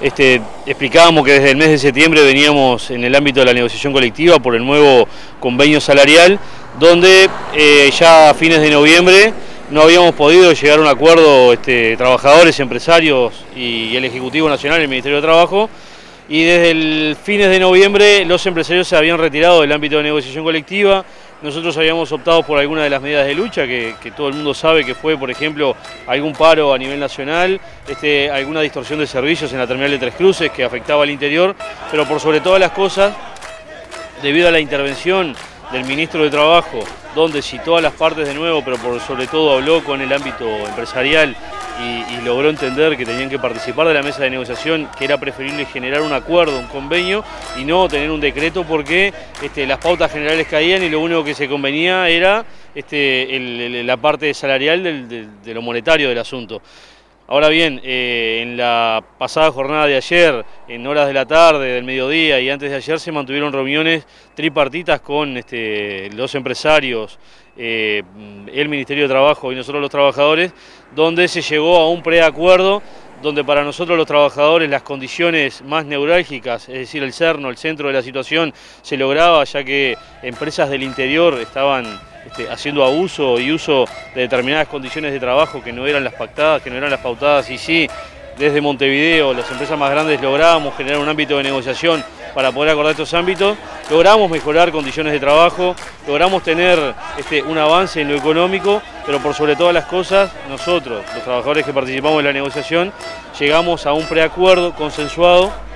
explicábamos que desde el mes de septiembre veníamos en el ámbito de la negociación colectiva por el nuevo convenio salarial, donde ya a fines de noviembre no habíamos podido llegar a un acuerdo trabajadores, empresarios y el Ejecutivo Nacional, el Ministerio de Trabajo, y desde el fines de noviembre los empresarios se habían retirado del ámbito de negociación colectiva. Nosotros habíamos optado por algunas de las medidas de lucha que todo el mundo sabe que fue, por ejemplo, algún paro a nivel nacional, alguna distorsión de servicios en la terminal de Tres Cruces que afectaba al interior, pero por sobre todas las cosas, debido a la intervención del ministro de Trabajo, donde citó a las partes de nuevo, pero por sobre todo habló con el ámbito empresarial y logró entender que tenían que participar de la mesa de negociación, que era preferible generar un acuerdo, un convenio, y no tener un decreto porque las pautas generales caían y lo único que se convenía era la parte salarial de lo monetario del asunto. Ahora bien, en la pasada jornada de ayer, en horas de la tarde, del mediodía y antes de ayer se mantuvieron reuniones tripartitas con los empresarios, el Ministerio de Trabajo y nosotros los trabajadores, donde se llegó a un preacuerdo, donde para nosotros los trabajadores las condiciones más neurálgicas, es decir, el cerno, el centro de la situación, se lograba, ya que empresas del interior estaban haciendo abuso y uso de determinadas condiciones de trabajo que no eran las pactadas, que no eran las pautadas, y sí, desde Montevideo, las empresas más grandes, logramos generar un ámbito de negociación para poder acordar estos ámbitos, logramos mejorar condiciones de trabajo, logramos tener un avance en lo económico, pero por sobre todas las cosas, nosotros, los trabajadores que participamos en la negociación, llegamos a un preacuerdo consensuado